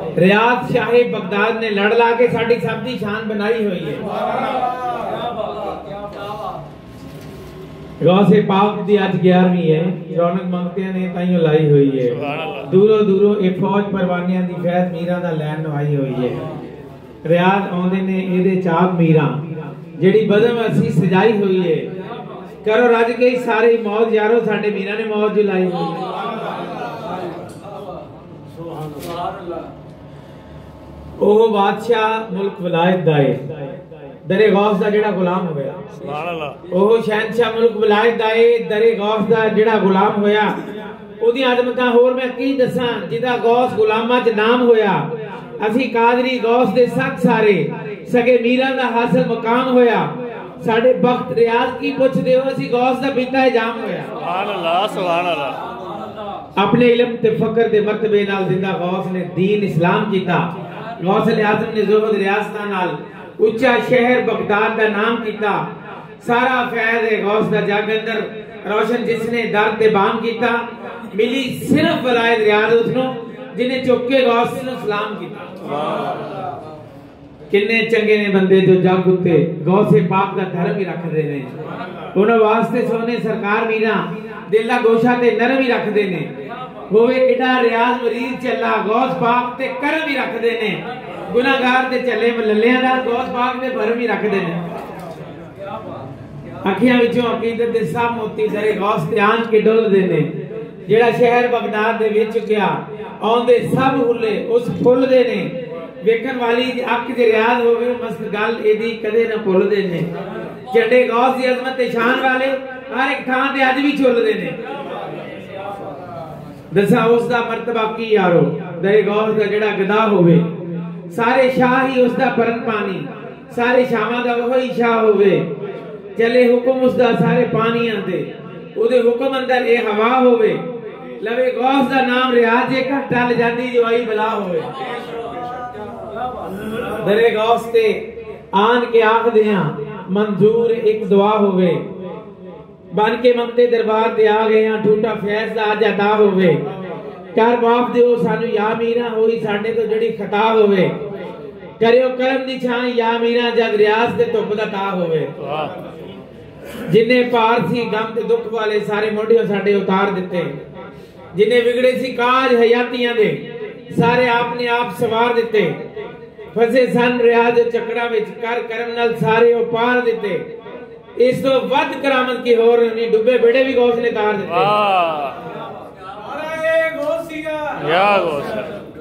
रियाज शाही Baghdad ने लड़ ला के साडी सब दी शान बनाई हुई है। गौसे पाक दी आज 11वीं है, रौनक मंगते ने ताइयों लाई हुई है। दूरों दूरों एक फौज परवानियां दी फैज मीरा दा लैन नवाई हुई है। रियाज आउंदे ने एदे चाक मीरा जेड़ी बदम असी सजाई हुई है। करो रज के सारे मौज यारो साडे मीरा ने मौज जुलाई हुई है। ओह बादशाह मुल्क वलायत दा है, दरे गौस दा जेड़ा गुलाम होया। सुभान अल्लाह। ओह शहनशाह मुल्क वलायत दा है, दरे गौस दा जेड़ा गुलाम होया। ओदी आदमतां होर मैं की दसां जिदा गौस गुलामां च नाम होया। असी कादरी गौस दे सख सारे सगे मीरा दा हासिल मकाम होया। साडे बख्त रियाज की पुछदे हो, असी गौस दा पीता जाम होया। सुभान अल्लाह, सुभान अल्लाह। अपने इल्म ते फकर दे मर्तबे नाल जिंदा गौस ने दीन इस्लाम कीता। गौस आज़म ने ज़ुहद रियासतां नाल उच्चा शहर बगदाद का नाम किया। सारा फैज है गौस दा जग अंदर रोशन जिसने दर ते बाम किया। मिली सिर्फ वलायत रियाज उसनो जिन्हें चुके गौस ने सलाम किया। किन्ने चंगे ने बंदे जो जग उत्ते गौसे पाक दा धर्म ही रखदे ने। उन्हां वास्ते सोने सरकार मीरा दिल दा गोशा ते नरम ही रखदे ने। होवे एडा रियाज मरीज चला गौस पाक ते करम ही रखदे ने। गुनाहगार ते चले मल्लियां दा गौस पाक दे भरम ही रखदे ने। अखियां विचों अकीदत दे सब मोती दरे गौस ते आन के डोलदे ने। जेड़ा शहर बगदाद दे विच गया आउंदे सब हुले उस फुल दे ने। वेखण वाली अख दे रियाज होवे मस्त गल एदी कदे ना भुलदे ने। झंडे गौस दी अजमत ते शान वाले हर एक थां ते अज भी झुलदे ने। दसा उस दा मर्तबा की यारो दरे गौस दा जेड़ा गदा होवे सारे शाह ही उसदा परन पानी। सारे शामा दा वही शाह होवे चले हुक्म उसदा सारे पानी आंदे। ओदे हुक्म अंदर ए हवा होवे लवे गौस दा नाम रियाज जे का टल जांदी जो आई बला होवे। दरे गौस ते आन के आखदियां मंजूर एक दुआ होवे। बन के मंगते दरबार ते आ गए हां ठूठा फैज दा अज अता होवे। कर माफ दियो सानू या मीरा होई साडे तो जड़ी खता होवे। करियो करम दी छां या मीरा जग रियाज दे धुप दा ता होवे। जिन्ने पार सी गम ते दुख वाले सारे मोढियों साडे उतार दिते। जिन्ने बिगड़े सी काज हयातियां दे सारे आपने आप सवार दिते। फसे सन रियाज चक्रा विच कर करम नाल सारे ओ पार दिते। इस तो वध करामत की होर नहीं डुबे बेड़े भी गौस ने तार दिते। या गौस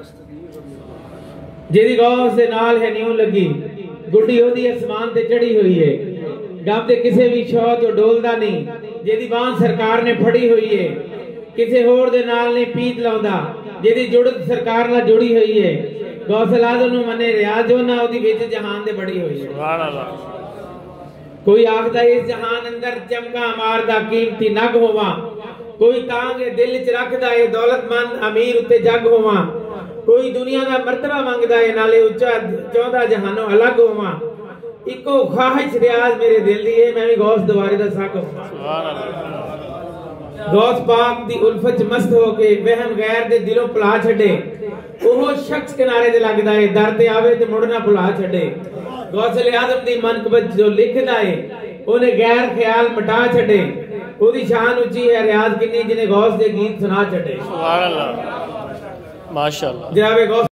जेदी गौस दे नाल है न्यू लगी गुड्डी ओदी आसमान ते चढ़ी हुई है। गम ते किसे भी शौ जो डोलदा नहीं। जेदी बांह सरकार ने फड़ी हुई है किसे होर दे नाल नहीं पीत लाउंदा। जेदी जुड़त सरकार नाल जुड़ी हुई है गौस आज़म नु मने रियाज ना ओदी विच जहान दे बड़ी हुई है। सुभान अल्लाह। कोई आखदा इस जहान अंदर चमका मारदा कीमती नग होवा। कोई तांगे दिल च रखदा है दौलतमंद अमीर उत्ते जग होवा। कोई दुनिया दा मर्तबा मंगदा है नाले उच्चा चौदा जहानों अलग होवा। इको ख्वाहिश रियाज मेरे दिल दी है मैं भी गौस दवारे दा साक होवा। सुभान अल्लाह। गौस पाक दी उल्फत मस्त होके वहम गैर दे दिलों भुला छड़े। ओह शख्स किनारे ते लगदा है दर ते आवे ते मुड़ना भुला छड़े। गौस आज़म दी मनकबत जो लिखदा है ओने गैर ख्याल मिटा छड़े। ओदी शान ऊंची है रियाज किन्नी जिने गौस दे गीत सुना छड़े। सुभान अल्लाह, माशाअल्लाह। जनाबे गौस